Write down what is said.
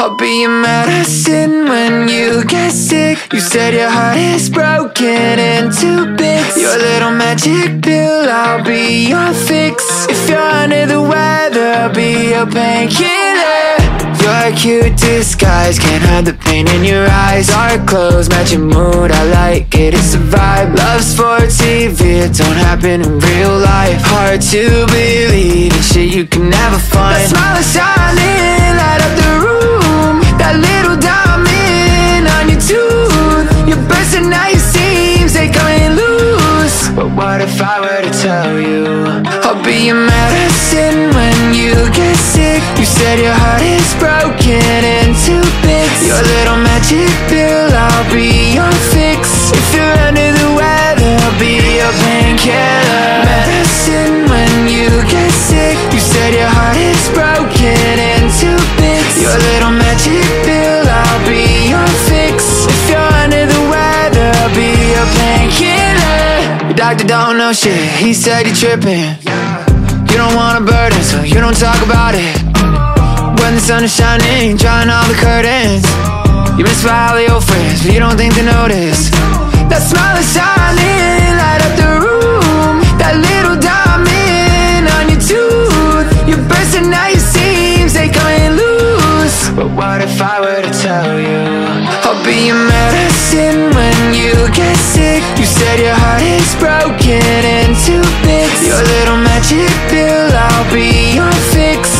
I'll be your medicine when you get sick. You said your heart is broken into bits. Your little magic pill, I'll be your fix. If you're under the weather, I'll be your painkiller. You're a cute disguise, can't hide the pain in your eyes. Our clothes match your mood, I like it, it's a vibe. Love's for TV, it don't happen in real life. Hard to believe, and shit you can never find. That smile is shining, light up the room. That little diamond on your tooth. You're bursting out your seams, they coming loose. But what if I were to tell you I'll be your medicine when you get sick? You said your heart is broken into bits. Your little magic pill, I'll be your fix. If you're under the weather, I'll be your painkiller. Medicine when you get sick. You said your heart is broken into bits. Your little magic pill, I'll be your fix. If you're under the weather, I'll be your painkiller. Your doctor don't know shit, he said you're tripping. You don't want a burden, so you don't talk about it. When the sun is shining, drawing all the curtains. You miss by all your friends, but you don't think they notice. That smile is shining, light up the room. That little diamond on your tooth. You're bursting out your seams, they coming loose. But what if I were to tell you I'll be your medicine when you get sick? You said your heart is broken into bits. Your little magic pill, I'll be your fix.